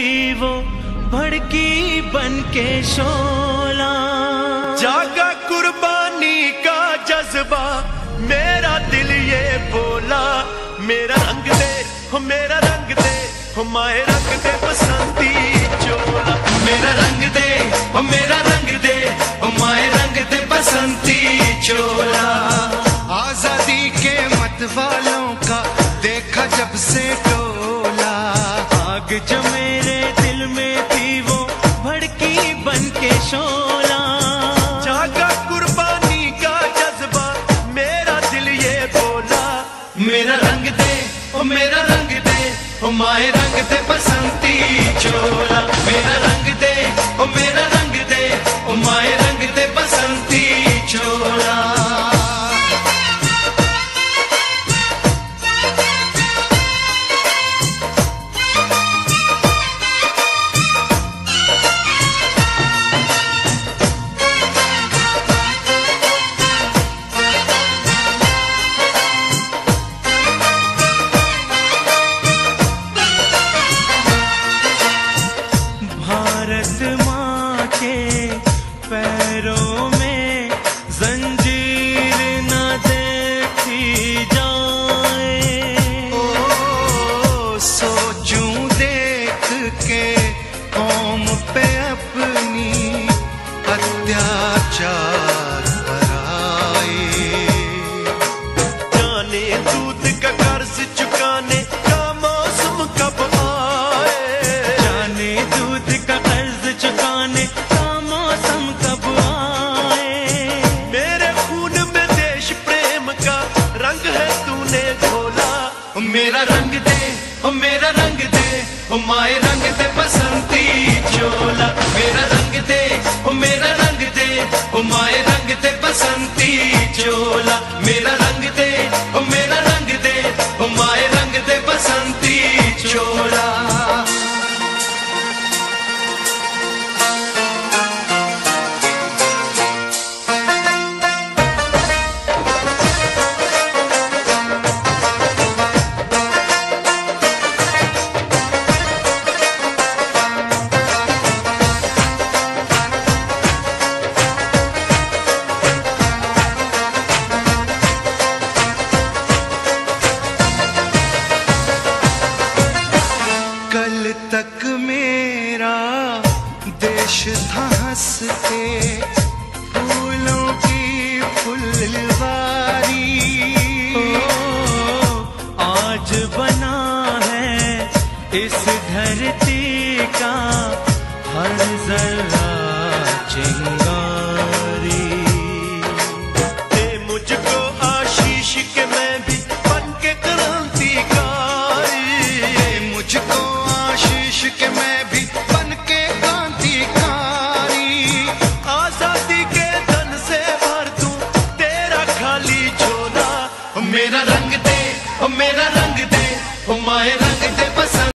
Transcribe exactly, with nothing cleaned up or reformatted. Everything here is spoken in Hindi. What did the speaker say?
थी वो भड़की बन के शोला। जागा कुर्बानी का जज्बा मेरा दिल ये बोला, मेरा रंग दे हो मेरा रंग दे हो माए रंग दे बसंती चोला। मेरा रंग दे हो मेरा रंग दे हो माए रंग दे बसंती चोला। आजादी के मत वालों का देखा जब से टोला, आग जो मेरे दिल में थी वो भड़की बन के शोला। जागा कुर्बानी का जज्बा मेरा दिल ये बोला, मेरा रंग दे ओ मेरा रंग दे ओ माए रंग दे बसंती चोला। मेरा रंग दे ओ मेरा रंग दे ओ माए रंग दे बसंती चोला। भारत माँ के पैरों में जंजीर न देखी जाए। ओ सोचूं देख के कौम पे अपनी अत्याचार बराए। जाने दूध का कर्ज चुकाने का मौसम कब आए, जाने दूध का कर्ज चुकाने का मौसम कब आए। मेरे खून में देश प्रेम का रंग है तूने घोला। ओ मेरा रंग दे ओ मेरा रंग दे ओ माए रंग दे बसंती चोला। मेरा रंग दे ओ मेरा रंग दे ओ माए रंग दे बसंती चोला। मेरा रंग दे ओ मेरा रंग दे ओ माए रंग दे बसंती चोला। कल तक मेरा देश था हंस के फूलों की फुलवारी। ओ, आज बना है इस धरती का हर जरा चिंगारी। दे मुझको आशीष के मैं भी बन के क्रांतिकारी, मुझको आशीष के मैं भी बन के क्रांतिकारी। आजादी के धन से भर दूं तेरा खाली झोला। ओ मेरा रंग दे ओ मेरा रंग दे ओ माए